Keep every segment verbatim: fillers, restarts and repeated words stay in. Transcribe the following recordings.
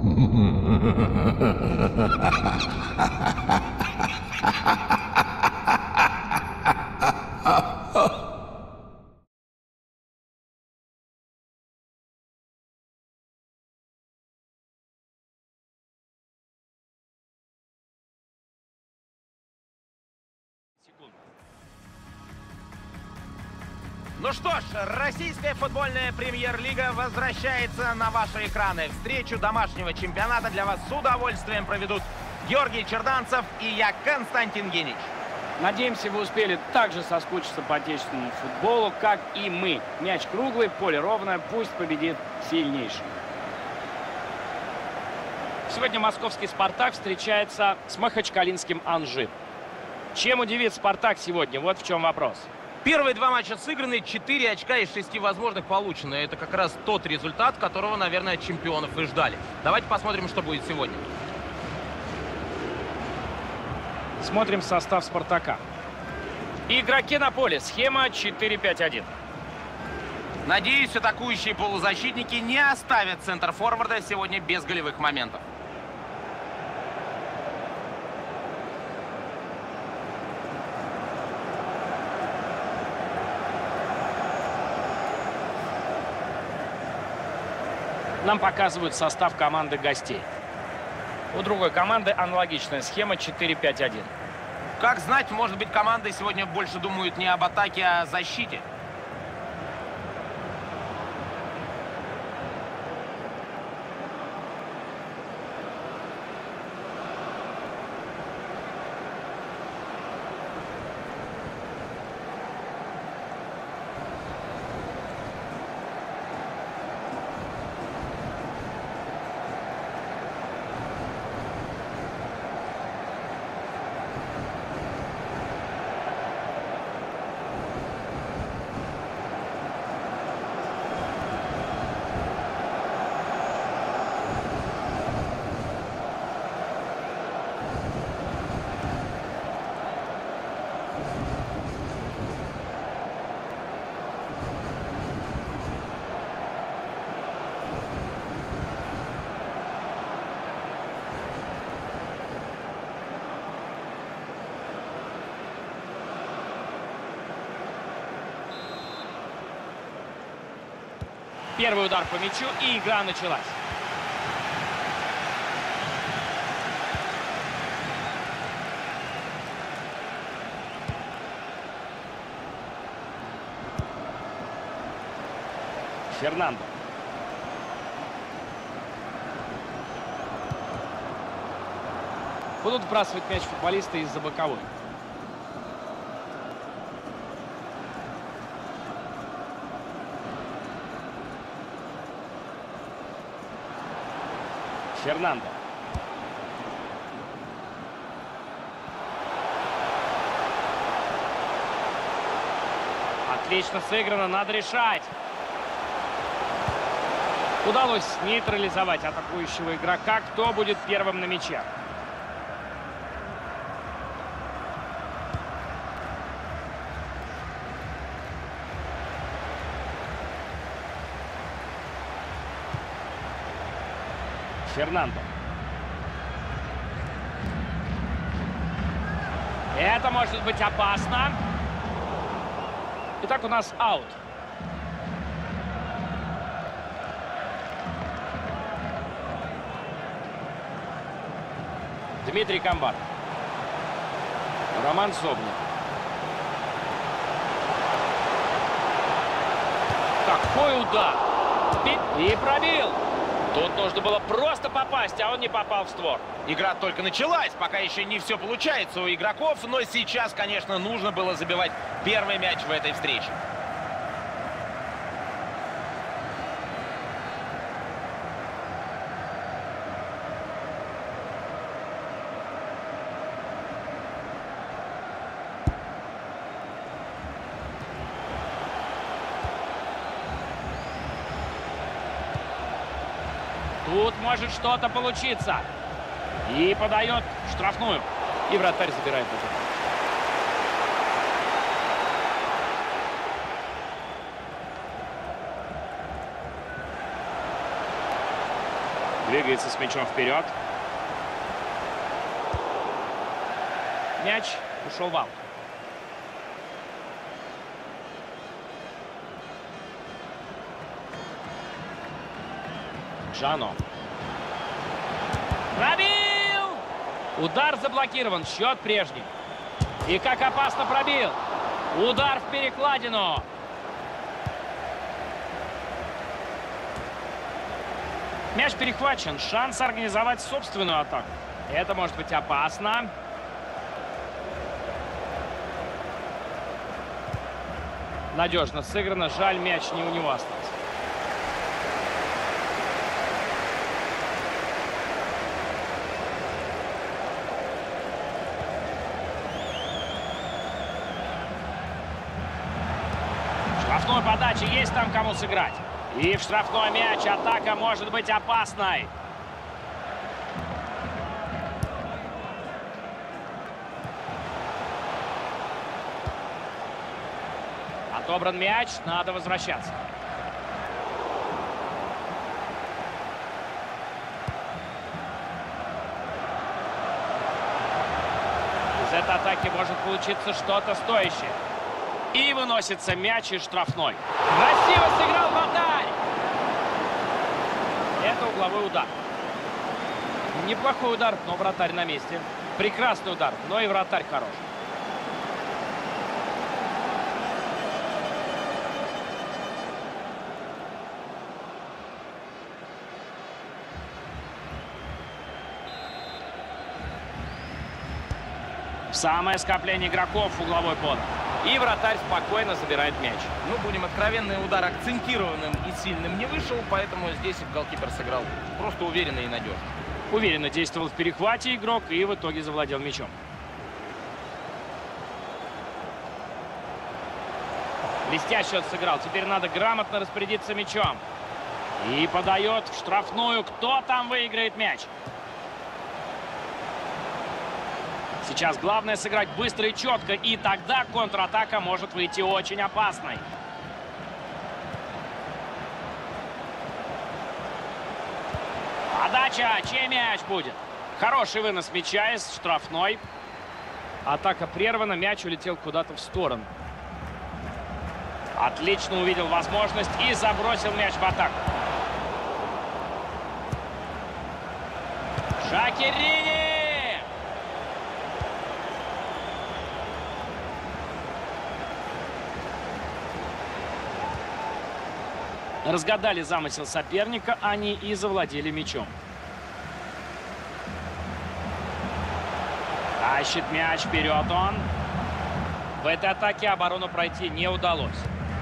Ну что ж, российская футбольная премьер-лига возвращается на ваши экраны. Встречу домашнего чемпионата для вас с удовольствием проведут Георгий Черданцев и я, Константин Генич. Надеемся, вы успели так же соскучиться по отечественному футболу, как и мы. Мяч круглый, поле ровное, пусть победит сильнейший. Сегодня московский «Спартак» встречается с махачкалинским «Анжи». Чем удивит «Спартак» сегодня? Вот в чем вопрос. Первые два матча сыграны, четыре очка из шести возможных получено. Это как раз тот результат, которого, наверное, чемпионов и ждали. Давайте посмотрим, что будет сегодня. Смотрим состав «Спартака». Игроки на поле. Схема четыре пять один. Надеюсь, атакующие полузащитники не оставят центр форварда сегодня без голевых моментов. Нам показывают состав команды гостей. У другой команды аналогичная схема четыре пять один. Как знать, может быть, команды сегодня больше думают не об атаке, а о защите. Первый удар по мячу, и игра началась. Фернандо. Будут вбрасывать мяч футболисты из-за боковой. Фернандо. Отлично сыграно, надо решать. Удалось нейтрализовать атакующего игрока. Кто будет первым на мяче? Фернандо. Это может быть опасно. Итак, у нас аут. Дмитрий Камбар. Роман Собнин. Какой удар! И пробил! Тут нужно было просто попасть, а он не попал в створ. Игра только началась, пока еще не все получается у игроков, но сейчас, конечно, нужно было забивать первый мяч в этой встрече. Тут может что-то получиться. И подает штрафную. И вратарь забирает это. Двигается с мячом вперед. Мяч ушел в аут. Джано. Пробил! Удар заблокирован. Счет прежний. И как опасно пробил. Удар в перекладину. Мяч перехвачен. Шанс организовать собственную атаку. Это может быть опасно. Надежно сыграно. Жаль, мяч не у него остался. Штрафной подачи. Есть там кому сыграть. И в штрафной мяч. Атака может быть опасной. Отобран мяч. Надо возвращаться. Из этой атаки может получиться что-то стоящее. И выносится мяч из штрафной. Красиво сыграл вратарь. Это угловой удар. Неплохой удар, но вратарь на месте. Прекрасный удар, но и вратарь хорош. Самое скопление игроков в угловой под. И вратарь спокойно забирает мяч. Ну, будем откровенны, удар акцентированным и сильным не вышел, поэтому здесь голкипер сыграл просто уверенно и надежно. Уверенно действовал в перехвате игрок и в итоге завладел мячом. Блестяще он сыграл. Теперь надо грамотно распорядиться мячом. И подает в штрафную. Кто там выиграет мяч? Сейчас главное сыграть быстро и четко, и тогда контратака может выйти очень опасной. Подача, чей мяч будет? Хороший вынос мяча из штрафной. Атака прервана, мяч улетел куда-то в сторону. Отлично увидел возможность и забросил мяч в атаку. Шакирини! Разгадали замысел соперника, они и завладели мячом. Тащит мяч вперед он. В этой атаке оборону пройти не удалось.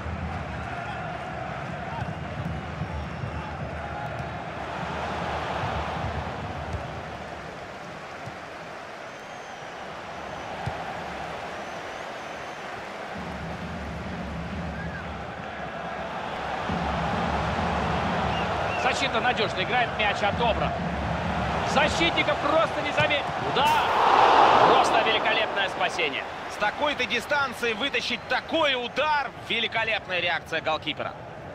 Защита надежно играет, мяч отобран. Защитников просто не заметил. Удар! Просто великолепное спасение. С такой-то дистанции вытащить такой удар. Великолепная реакция голкипера.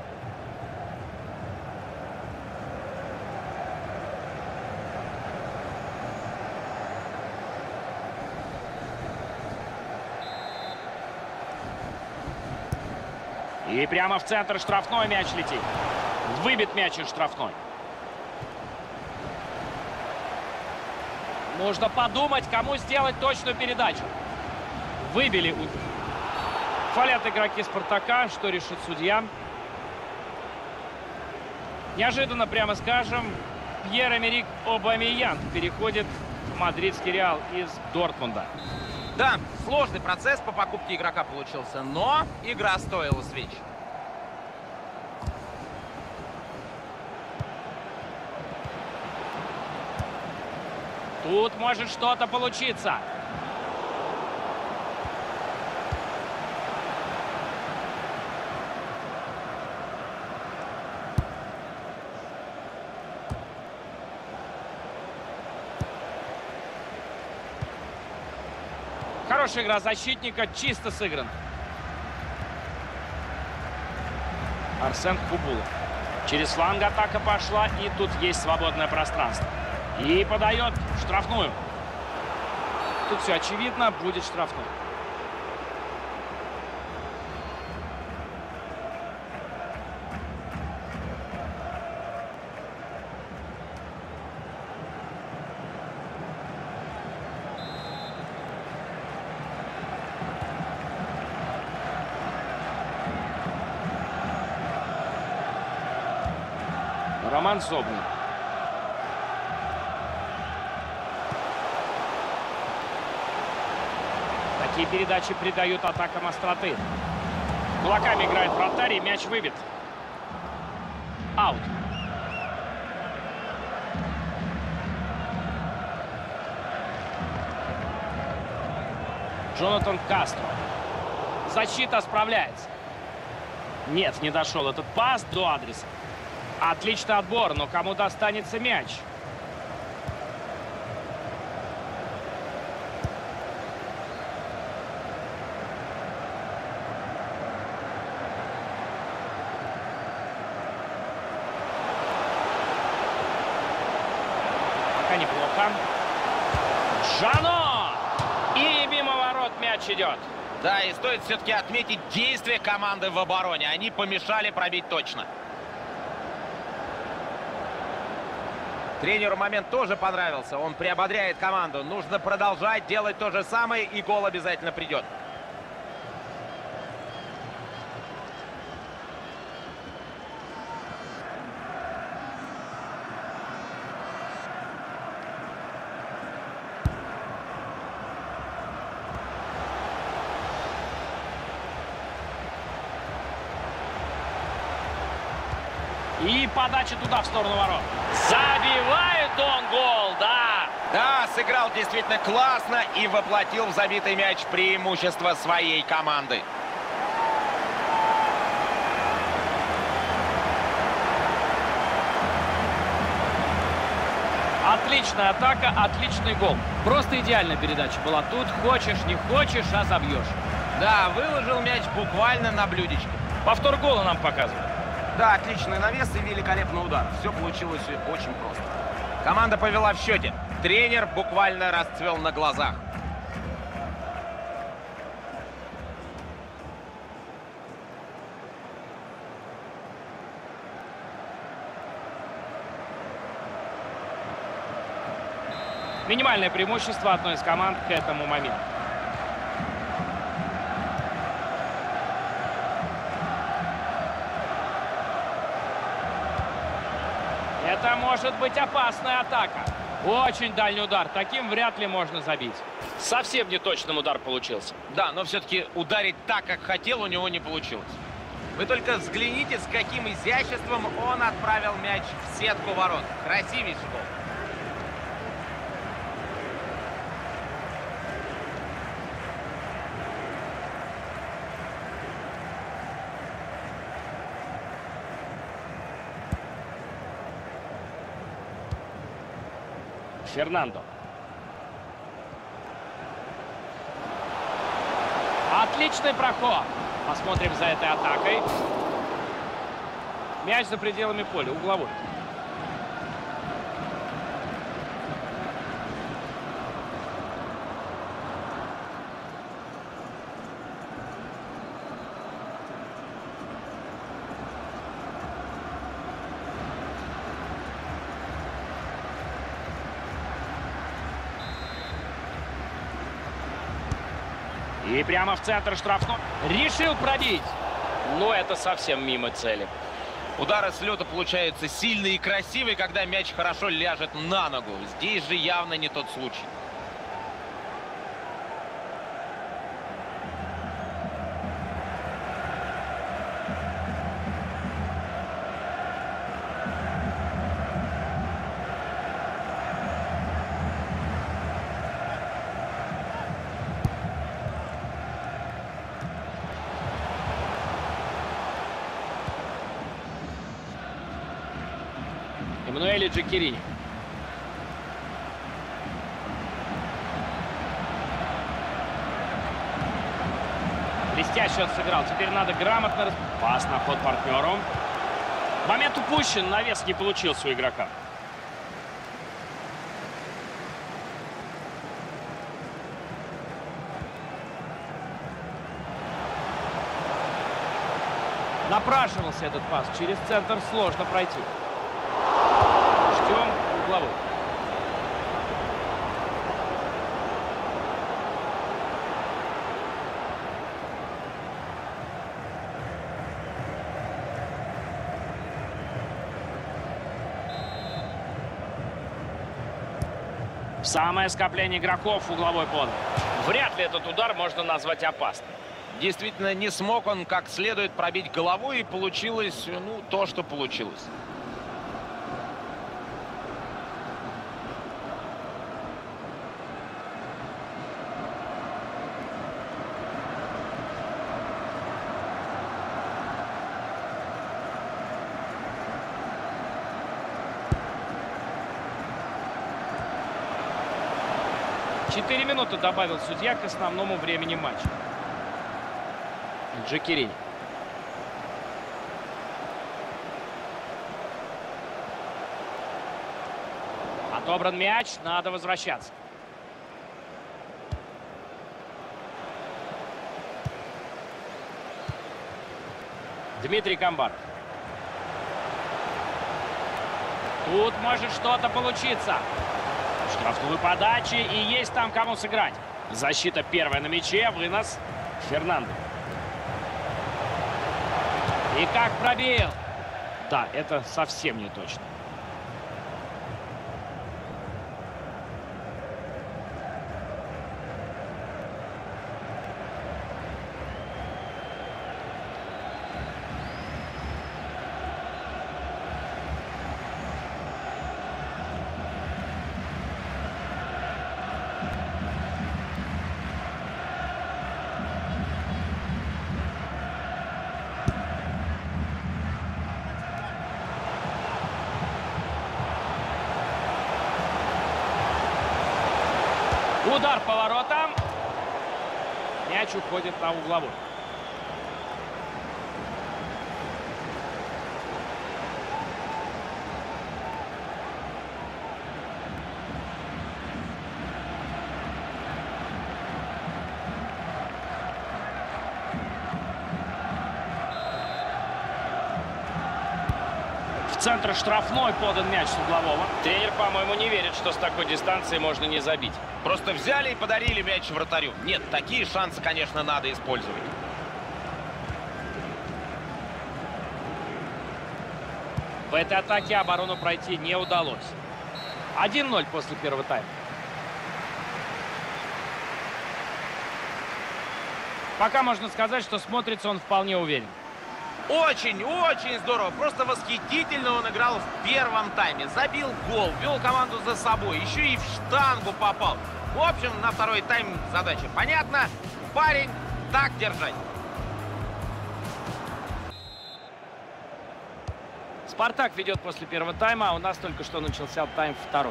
И прямо в центр штрафной мяч летит. Выбит мяч из штрафной. Нужно подумать, кому сделать точную передачу. Выбили. Фалят игроки «Спартака». Что решит судья? Неожиданно, прямо скажем, Пьер-Эмерик Обамейянг переходит в мадридский «Реал» из Дортмунда. Да, сложный процесс по покупке игрока получился, но игра стоила свеч. Тут может что-то получиться. Хорошая игра защитника, чисто сыгран. Арсен Кубулов. Через фланг атака пошла, и тут есть свободное пространство. И подает штрафную. Тут все очевидно, будет штрафной. Роман Соболев. Такие передачи придают атакам остроты. Кулаками играет вратарь, и мяч выбит. Аут. Джонатан Кастро. Защита справляется. Нет, не дошел этот пас до адреса. Отличный отбор, но кому достанется мяч? Пока неплохо. Жано! И мимо ворот мяч идет. Да, и стоит все-таки отметить действия команды в обороне. Они помешали пробить точно. Тренеру момент тоже понравился. Он приободряет команду. Нужно продолжать делать то же самое, и гол обязательно придет. И подача туда, в сторону ворот. Забивает он гол, да! Да, сыграл действительно классно и воплотил в забитый мяч преимущество своей команды. Отличная атака, отличный гол. Просто идеальная передача была. Тут хочешь, не хочешь, а забьешь. Да, выложил мяч буквально на блюдечке. Повтор гола нам показывают. Да, отличный навес и великолепный удар. Все получилось очень просто. Команда повела в счете. Тренер буквально расцвел на глазах. Минимальное преимущество одной из команд к этому моменту. Это может быть опасная атака. Очень дальний удар. Таким вряд ли можно забить. Совсем неточным удар получился. Да, но все-таки ударить так, как хотел, у него не получилось. Вы только взгляните, с каким изяществом он отправил мяч в сетку ворот. Красивейший гол. Фернандо. Отличный проход. Посмотрим за этой атакой. Мяч за пределами поля, угловой. И прямо в центр штрафной. Решил пробить. Но это совсем мимо цели. Удары с лета получаются сильные и красивые, когда мяч хорошо ляжет на ногу. Здесь же явно не тот случай. Эммануэль Джекерини. Блестяще он сыграл. Теперь надо грамотно... Пас на ход партнеру. Момент упущен, навес не получился у игрока. Напрашивался этот пас. Через центр сложно пройти. Ждем угловой. Самое скопление игроков, угловой подал. Вряд ли этот удар можно назвать опасным. Действительно, не смог он как следует пробить головой, и получилось, ну, то, что получилось. Четыре минуты добавил судья к основному времени матча. Джекерини. Отобран мяч, надо возвращаться. Дмитрий Камбаров. Тут может что-то получиться. Штрафную подачи, и есть там кому сыграть. Защита первая на мяче, вынос Фернандо. И как пробил. Да, это совсем не точно. Удар по воротам. Мяч уходит на угловой. В центр штрафной подан мяч с углового. Тренер, по-моему, не верит, что с такой дистанции можно не забить. Просто взяли и подарили мяч вратарю. Нет, такие шансы, конечно, надо использовать. В этой атаке оборону пройти не удалось. один ноль после первого тайма. Пока можно сказать, что смотрится он вполне уверен. Очень, очень здорово. Просто восхитительно он играл в первом тайме. Забил гол, вел команду за собой. Еще и в штангу попал. В общем, на второй тайм задача понятна. Парень, так держать. Спартак ведет после первого тайма, а у нас только что начался тайм второй.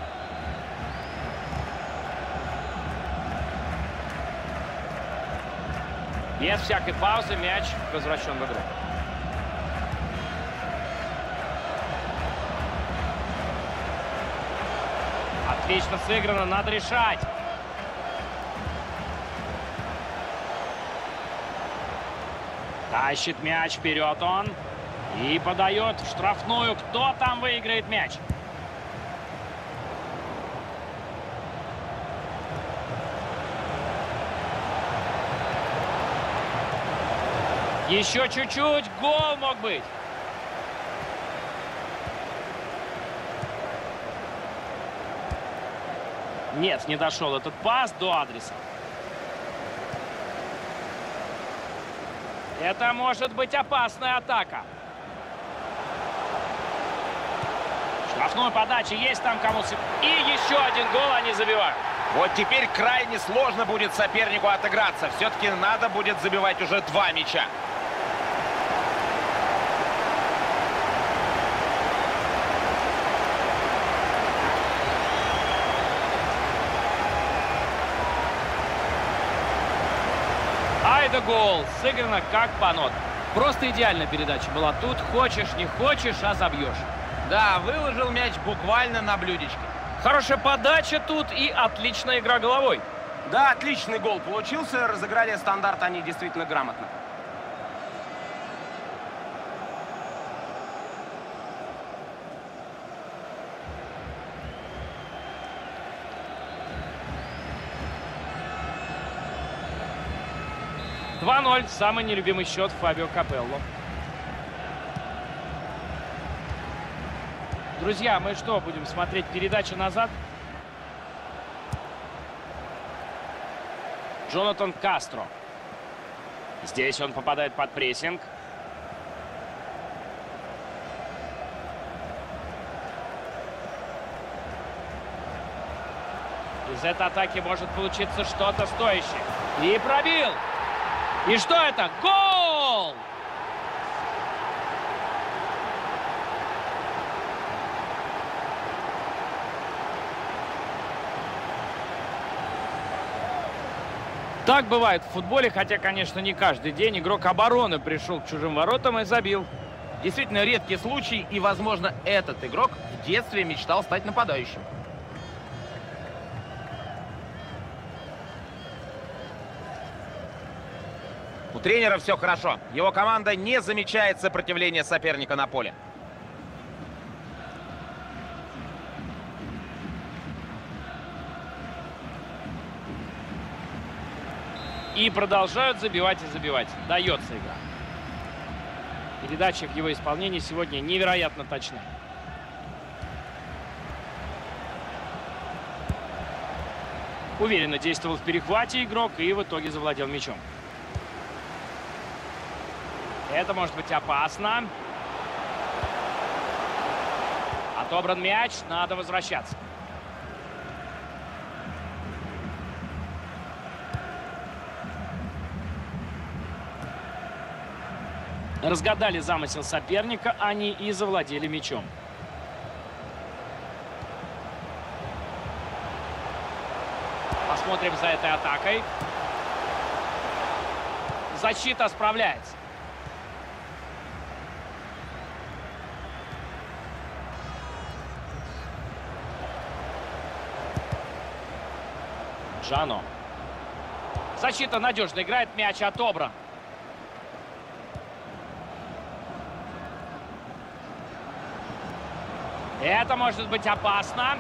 Без всякой паузы мяч возвращен в игру. Отлично сыграно, надо решать. Тащит мяч вперед он. И подает в штрафную. Кто там выиграет мяч? Еще чуть-чуть, гол мог быть. Нет, не дошел этот пас до адреса. Это может быть опасная атака. Штрафную подачу есть там кому... И еще один гол они забивают. Вот теперь крайне сложно будет сопернику отыграться. Все-таки надо будет забивать уже два мяча. Айда гол. Сыграно как по нотам. Просто идеальная передача была. Тут хочешь, не хочешь, а забьешь. Да, выложил мяч буквально на блюдечке. Хорошая подача тут и отличная игра головой. Да, отличный гол получился. Разыграли стандарт они действительно грамотно. два ноль. Самый нелюбимый счет Фабио Капелло. Друзья, мы что, будем смотреть передачу назад? Джонатан Кастро. Здесь он попадает под прессинг. Из этой атаки может получиться что-то стоящее. И пробил! И что это? Гол! Так бывает в футболе, хотя, конечно, не каждый день. Игрок обороны пришел к чужим воротам и забил. Действительно редкий случай, и, возможно, этот игрок в детстве мечтал стать нападающим. У тренера все хорошо. Его команда не замечает сопротивления соперника на поле. И продолжают забивать и забивать. Дается игра. Передача в его исполнении сегодня невероятно точна. Уверенно действовал в перехвате игрок и в итоге завладел мячом. Это может быть опасно. Отобран мяч, надо возвращаться. Разгадали замысел соперника, они и завладели мячом. Посмотрим за этой атакой. Защита справляется. Джано. Защита надежно играет, мяч отобран. Это может быть опасно.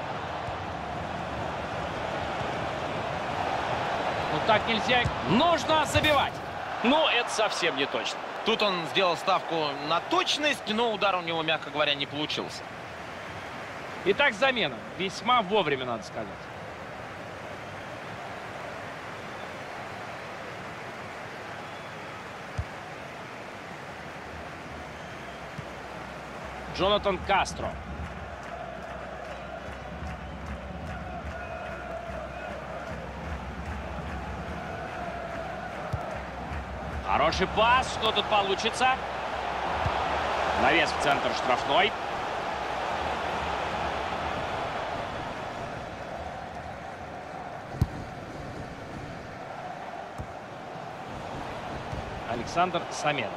Ну так нельзя. Нужно забивать. Но это совсем не точно. Тут он сделал ставку на точность, но удар у него, мягко говоря, не получился. Итак, замена. Весьма вовремя, надо сказать. Джонатан Кастро. Хороший пас. Что тут получится? Навес в центр штрафной. Александр Самедов.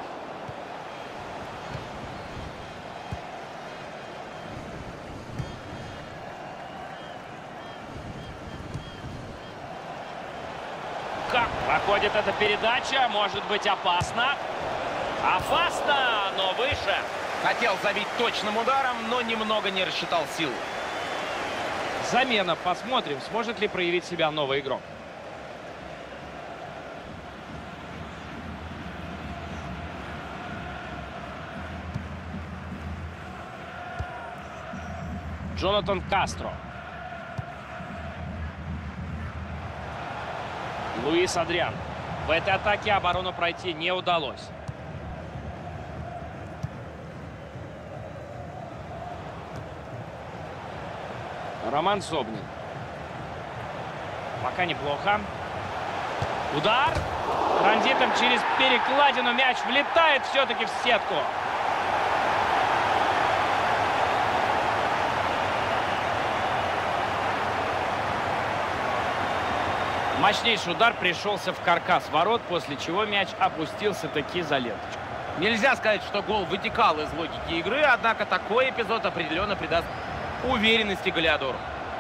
Как проходит эта передача? Может быть опасно. Опасно, но выше. Хотел забить точным ударом, но немного не рассчитал силу. Замена. Посмотрим, сможет ли проявить себя новый игрок. Джонатан Кастро. Луис Адриан. В этой атаке оборону пройти не удалось. Роман Зобнин. Пока неплохо. Удар. Транзитом через перекладину мяч влетает все-таки в сетку. Мощнейший удар пришелся в каркас ворот, после чего мяч опустился таки за ленточку. Нельзя сказать, что гол вытекал из логики игры, однако такой эпизод определенно придаст уверенности Галиадору.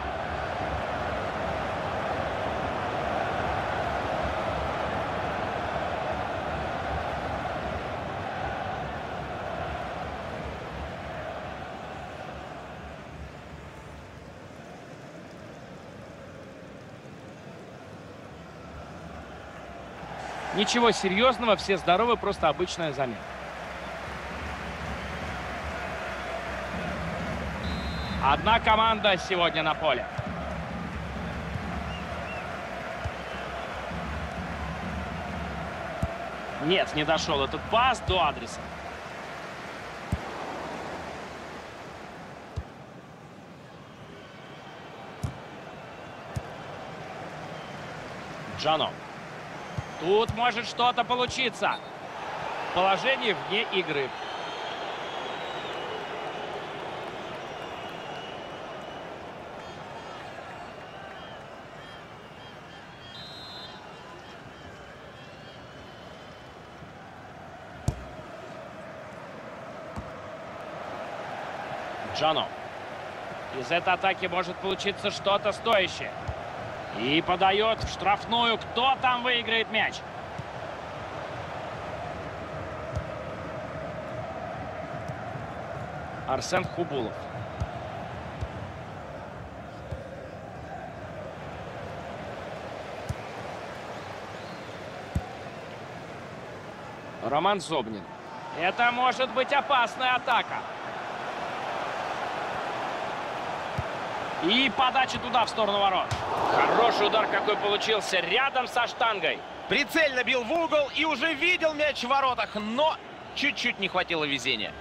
Ничего серьезного, все здоровы, просто обычная замена. Одна команда сегодня на поле. Нет, не дошел этот пас до адреса. Джано. Тут может что-то получиться. Положение вне игры. Джано. Из этой атаки может получиться что-то стоящее. И подает в штрафную. Кто там выиграет мяч? Арсен Хубулов. Роман Зобнин. Это может быть опасная атака. И подача туда, в сторону ворот. Хороший удар какой получился рядом со штангой. Прицельно бил в угол и уже видел мяч в воротах, но чуть-чуть не хватило везения.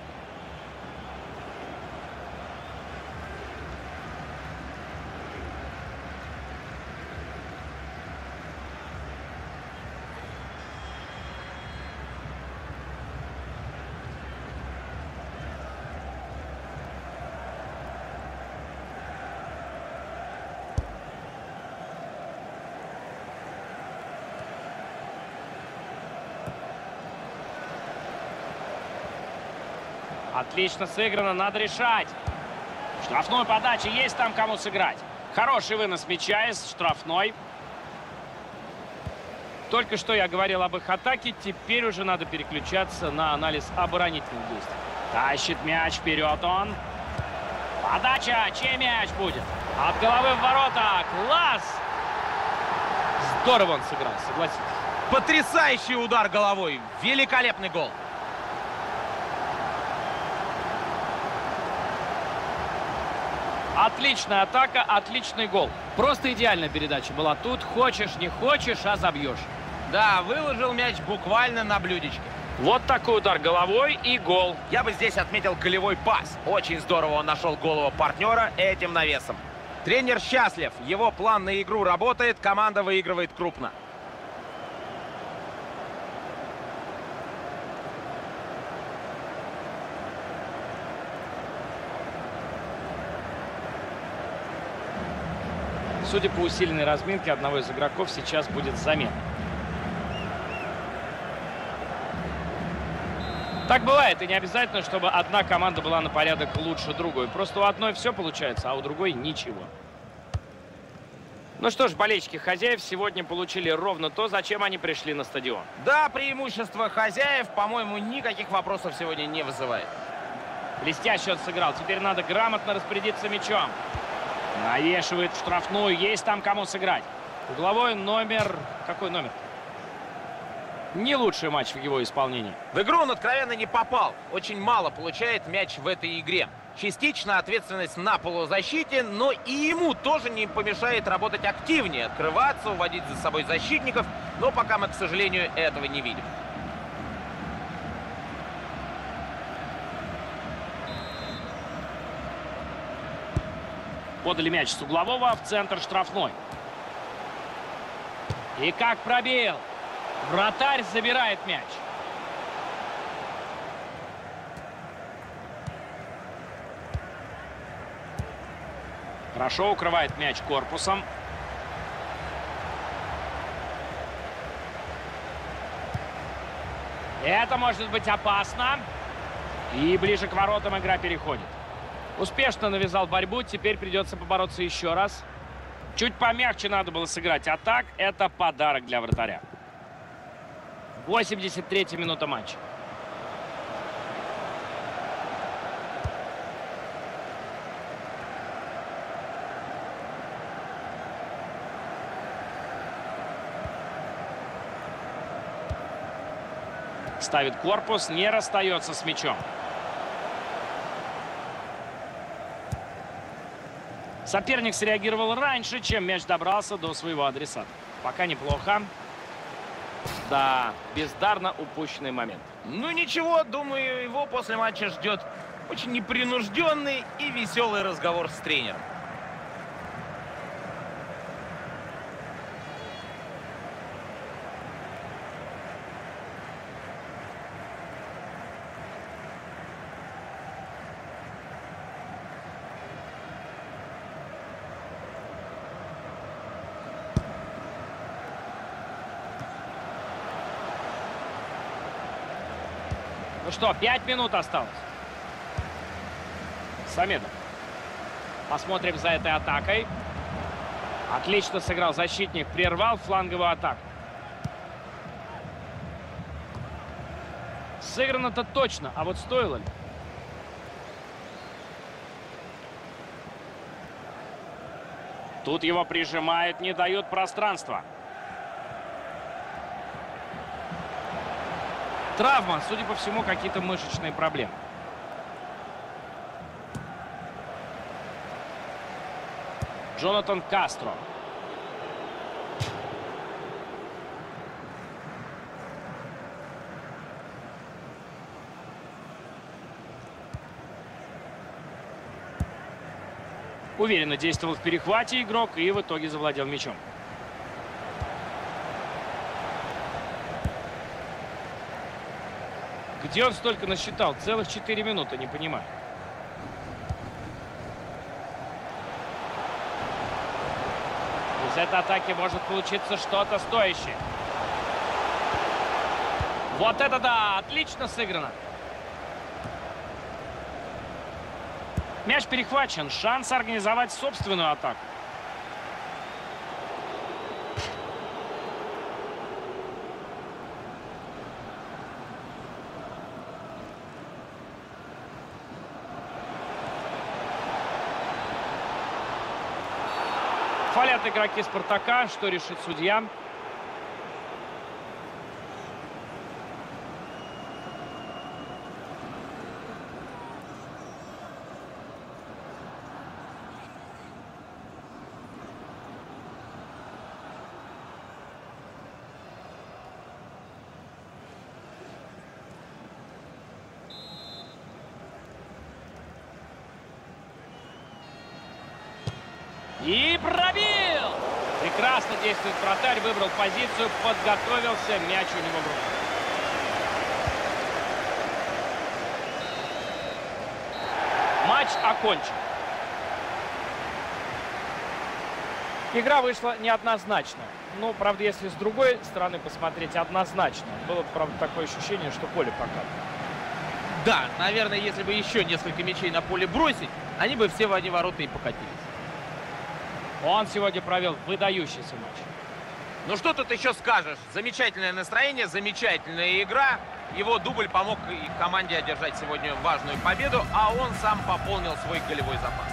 Отлично сыграно, надо решать. Штрафной подачи, есть там кому сыграть. Хороший вынос мяча из штрафной. Только что я говорил об их атаке, теперь уже надо переключаться на анализ оборонительных действий. Тащит мяч вперед он. Подача, чей мяч будет? От головы в ворота, класс! Здорово он сыграл, согласитесь. Потрясающий удар головой, великолепный гол. Отличная атака, отличный гол. Просто идеальная передача была тут. Хочешь, не хочешь, а забьешь. Да, выложил мяч буквально на блюдечке. Вот такой удар головой и гол. Я бы здесь отметил голевой пас. Очень здорово он нашел голову партнера этим навесом. Тренер счастлив. Его план на игру работает, команда выигрывает крупно. Судя по усиленной разминке одного из игроков, сейчас будет замена. Так бывает, и не обязательно, чтобы одна команда была на порядок лучше другой. Просто у одной все получается, а у другой ничего. Ну что ж, болельщики хозяев сегодня получили ровно то, зачем они пришли на стадион. Да, преимущество хозяев, по-моему, никаких вопросов сегодня не вызывает. Блестяще он сыграл. Теперь надо грамотно распорядиться мячом. Навешивает в штрафную. Есть там кому сыграть. Угловой номер... Какой номер? Не лучший матч в его исполнении. В игру он откровенно не попал. Очень мало получает мяч в этой игре. Частично ответственность на полузащите, но и ему тоже не помешает работать активнее, открываться, уводить за собой защитников. Но пока мы, к сожалению, этого не видим. Подали мяч с углового в центр штрафной. И как пробил. Вратарь забирает мяч. Хорошо укрывает мяч корпусом. Это может быть опасно. И ближе к воротам игра переходит. Успешно навязал борьбу. Теперь придется побороться еще раз. Чуть помягче надо было сыграть. А так, это подарок для вратаря. восемьдесят третья минута матча. Ставит корпус, не расстается с мячом. Соперник среагировал раньше, чем мяч добрался до своего адресата. Пока неплохо. Да, бездарно упущенный момент. Ну ничего, думаю, его после матча ждет очень непринужденный и веселый разговор с тренером. Ну что, пять минут осталось. Самедов. Посмотрим за этой атакой. Отлично сыграл защитник. Прервал фланговую атаку. Сыграно-то точно. А вот стоило ли? Тут его прижимают, не дают пространства. Травма, судя по всему, какие-то мышечные проблемы. Джонатан Кастро. Уверенно действовал в перехвате игрок и в итоге завладел мячом. Где он столько насчитал? Целых четыре минуты, не понимаю. Из этой атаки может получиться что-то стоящее. Вот это да! Отлично сыграно. Мяч перехвачен. Шанс организовать собственную атаку. Фалят игроки «Спартака». Что решит судья? И пробил! Прекрасно действует вратарь, выбрал позицию, подготовился, мяч у него в руках. Матч окончен. Игра вышла неоднозначно. Ну, правда, если с другой стороны посмотреть, однозначно. Было, правда, такое ощущение, что поле покатано. Да, наверное, если бы еще несколько мячей на поле бросить, они бы все в одни ворота и покатились. Он сегодня провел выдающийся матч. Ну что тут еще скажешь? Замечательное настроение, замечательная игра. Его дубль помог и команде одержать сегодня важную победу, а он сам пополнил свой голевой запас.